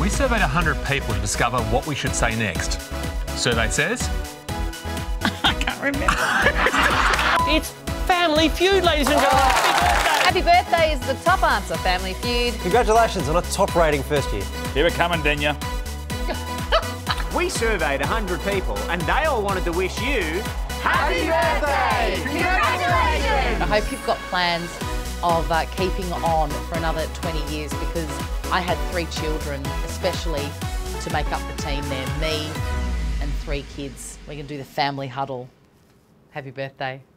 We surveyed 100 people to discover what we should say next. Survey says... I can't remember. It's Family Feud, ladies and gentlemen. Happy birthday is the top answer, Family Feud. Congratulations on a top rating first year. Keep it coming, Denya. We surveyed 100 people and they all wanted to wish you... Happy birthday! Congratulations! I hope you've got plans of keeping on for another 20 years, because I had 3 children, especially to make up the team there. Me and 3 kids. We can do the family huddle. Happy birthday.